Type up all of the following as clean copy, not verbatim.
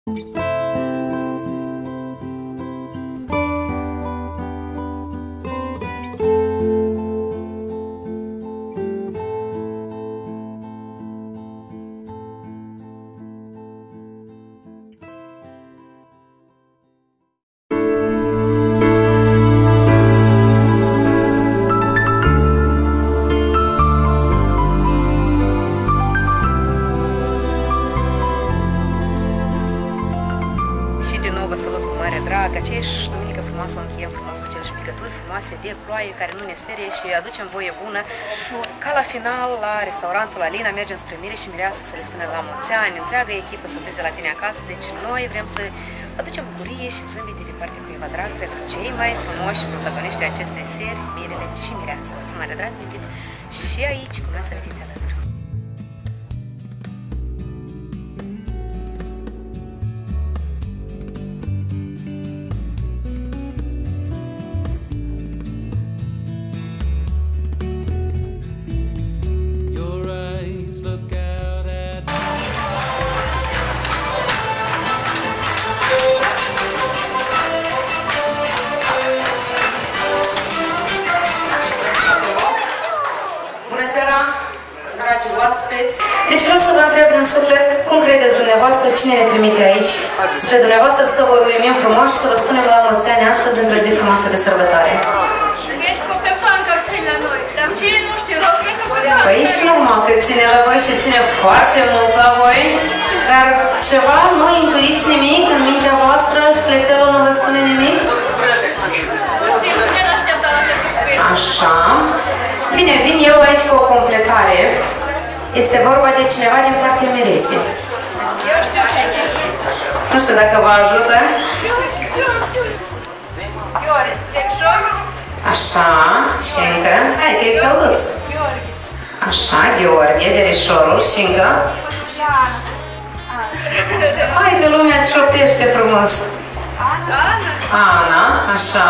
Aceeași duminică frumoasă o încheiem frumos cu cele șpicături frumoase de ploaie care nu ne sperie și aducem voie bună. Ca la final, la restaurantul Alina, mergem spre Mire și Mireasă să le spunem la mulți ani, întreaga echipă surpriză la tine acasă, deci noi vrem să aducem bucurie și zâmbete de partea cuiva drag pentru cei mai frumoși protagoniști acestei seri, Mirele și Mireasă. Cu mare drag, invit și aici cu noi să ne fiți alături. Deci vreau să vă întreb din suflet, cum credeți dumneavoastră, cine ne trimite aici spre dumneavoastră să vă uimim frumos și să vă spunem la mulți ani astăzi într-o zi frumoasă de sărbătoare? Ești Copepan că ține la noi, dar cine nu știe rău, e Copepan. Păi și numai că ține la voi și ține foarte mult la voi, dar ceva, nu intuiți nimic în mintea voastră, sufletelul nu vă spune nimic? Știi, nu ne așteaptă la ce surpriză. Așa. Bine, vin eu aici cu o completare. Este vorba de cineva din partea Miresei. Eu știu ce e. Nu știu dacă vă ajută. Gheorghe, Fecșor. Așa, și încă. Hai că e căluț. Așa, Gheorghe, verișorul și încă. Hai că lumea îți șoptește frumos. Ana, așa.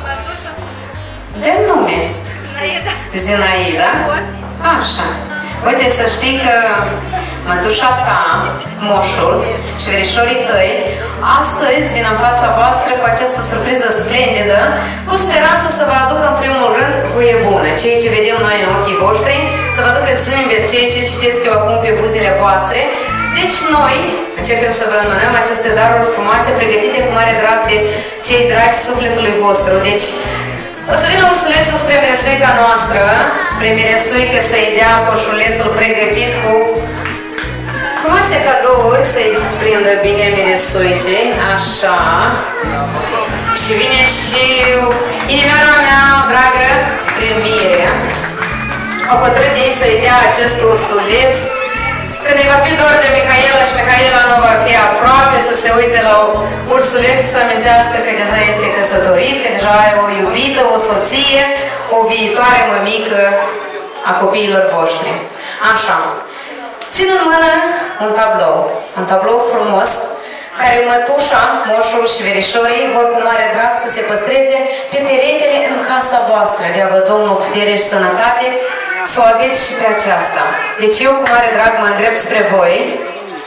De nume. Zinaida. Așa. Uite, să știi că mătușa ta, moșul și verișorii tăi astăzi vin în fața voastră cu această surpriză splendidă, cu speranță să vă aducă în primul rând voie bună, ceea ce vedem noi în ochii voștri, să vă aducă zâmbet, ceea ce citesc eu acum pe buzele voastre. Deci noi începem să vă înmânăm aceste daruri frumoase pregătite cu mare drag de cei dragi sufletului vostru. Deci o să vină ursulețul spre miresuica noastră, spre miresuică să-i dea coșulețul pregătit cu frumoase cadouri, să-i prindă bine miresuicii, așa. Și vine și inimioara mea dragă spre Mire. O hotărât ei să-i dea acest ursuleț. Când îi va fi dor de Mihaela și Mihaela nu va fi aproape, să se uite la ursuleț și să amintească că deja este căsătorit, că deja are o iubită, o soție, o viitoare mămică a copiilor voștri. Așa. Țin în mână un tablou frumos, care mătușa, moșul și verișorii vor cu mare drag să se păstreze pe peretele în casa voastră. Dea vă Domnul putere și sănătate, să o aveți și pe aceasta. Deci eu cu mare drag mă îndrept spre voi.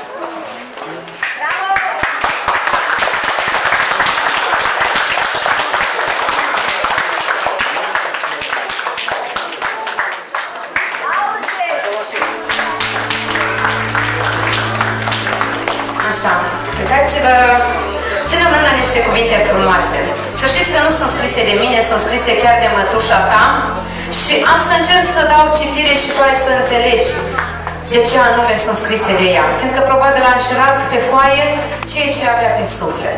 Așa, uitați-vă, țină mâna niște cuvinte frumoase. Să știți că nu sunt scrise de mine, sunt scrise chiar de mătușa ta. Și am să încerc să dau citire și tu ai să înțelegi de ce anume sunt scrise de ea. Fiindcă probabil a înșirat pe foaie ceea ce avea pe suflet.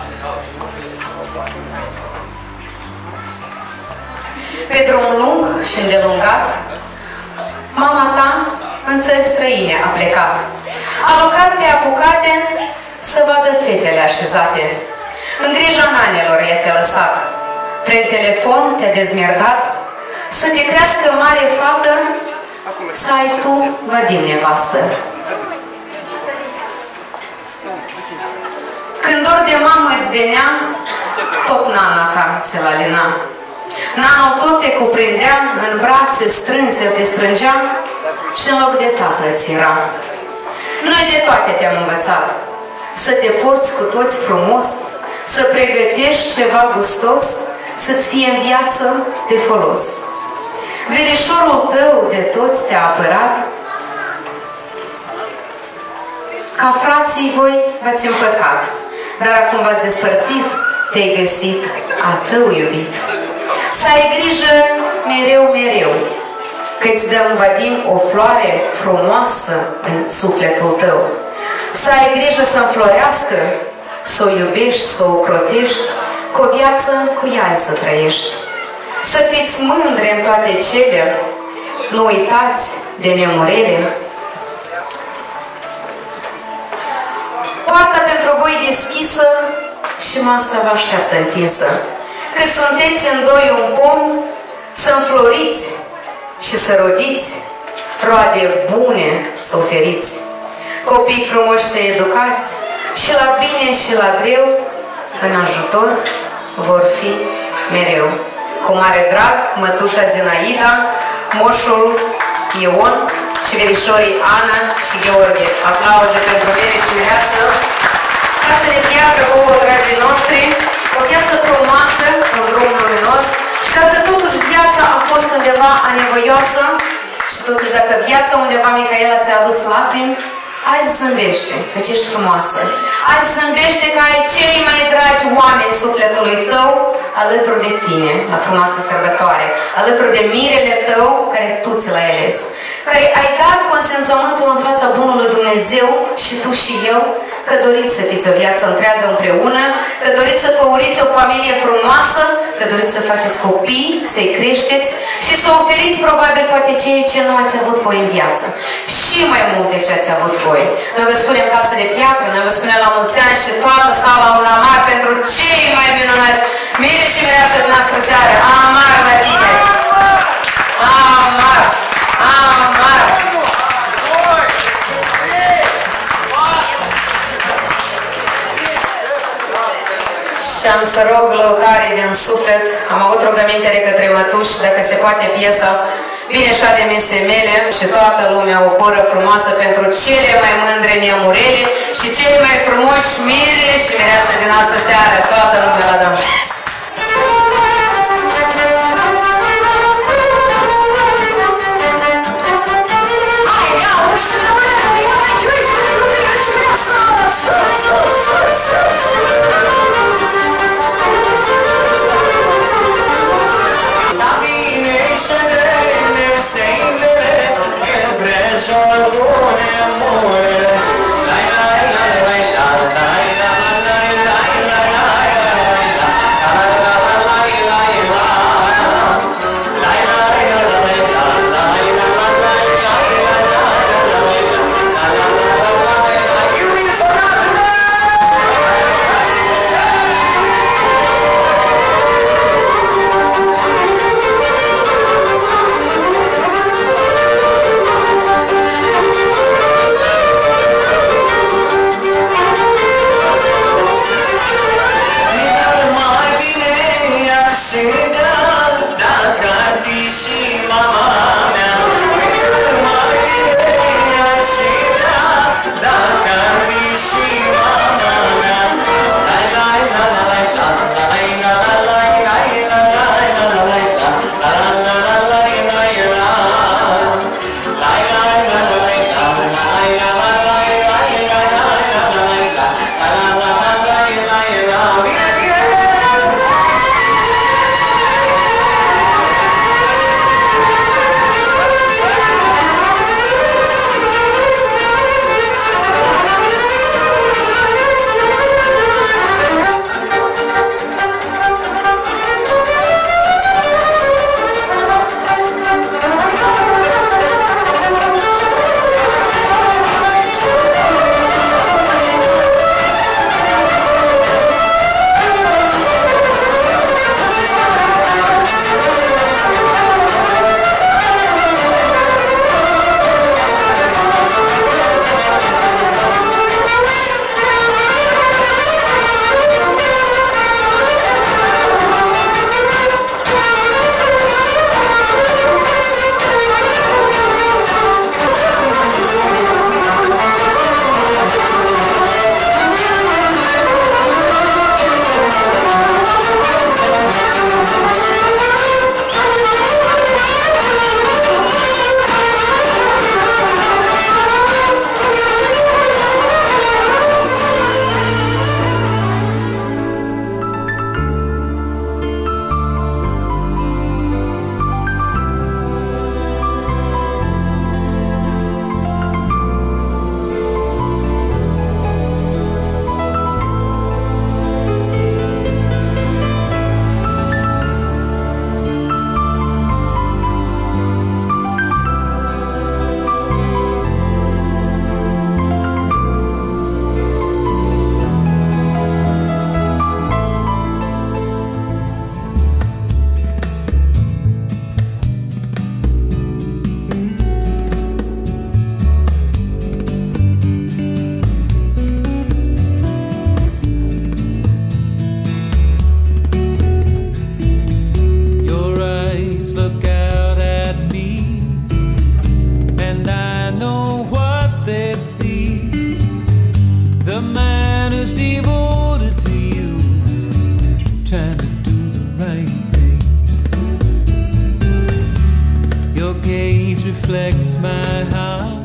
Pe drum lung și îndelungat, mama ta în țări străine a plecat. A lucrat pe apucate să vadă fetele așezate. În grija nanelor ea te-a lăsat. Prin telefon te-a dezmierdat. Să te crească mare fată, să ai tu Vadim nevastă. Când dor de mamă îți venea, tot nana ta ți-l alina. Nana tot te cuprindea, în brațe strânse te strângea și în loc de tată ți era. Noi de toate te-am învățat. să te porți cu toți frumos, să pregătești ceva gustos, să-ți fie în viață de folos. Verișorul tău de toți te-a apărat, ca frații voi v-ați împăcat, dar acum v-ați despărțit, te-ai găsit a tău iubit. Să ai grijă mereu, mereu, că-ți dăm, Vadim, o floare frumoasă în sufletul tău. Să ai grijă să înflorească, să o iubești, să o ocrotești, cu o viață cu ea să trăiești. Să fiți mândre în toate cele, nu uitați de nemurele. Poarta pentru voi deschisă și masa vă așteaptă întinsă. Că sunteți în doi un pom, să înfloriți și să rodiți, roade bune să oferiți. Copii frumoși să educați și la bine și la greu, în ajutor vor fi mereu. Cu mare drag, mătușa Zinaida, moșul Ion și verișorii Ana și Gheorghe. Aplauze pentru mine și mireasă. Casă de piatră, vouă, dragii noștri, o viață frumoasă, un drum luminos. Și dacă totuși viața a fost undeva anevoioasă și totuși dacă viața undeva, Mihaela, ți-a adus lacrimi, azi zâmbește, căci ești frumoasă. Azi zâmbește că ai cei mai dragi oameni sufletului tău alături de tine, la frumoasă sărbătoare, alături de mirele tău care tu ți l-ai ales, care ai dat consimțământul în fața bunului Dumnezeu și tu și eu, că doriți să fiți o viață întreagă împreună, că doriți să făuriți o familie frumoasă, că doriți să faceți copii, să-i creșteți și să oferiți probabil poate ceea ce nu ați avut voi în viață. Și mai mult de ce ați avut voi. Noi vă spunem casă de piatră, noi vă spunem la mulți ani și toată sala un amar pentru cei mai minunați mire și mireasă din noastră seară. Amar la tine! Amar! Amar! Și am să rog lăutare din suflet, am avut rugăminte de către mătuși, dacă se poate piesa Bine așa de mese mele și toată lumea o poră frumoasă pentru cele mai mândre nemurele și cele mai frumoși mire și mireasă din astă seară, toată lumea la dans. reflects my heart.